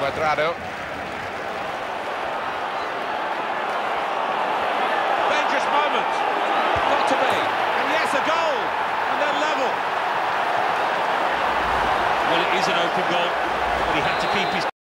Cuadrado. Dangerous moment. Got to be. And yes, a goal. And then level. Well, it is an open goal, but he had to keep his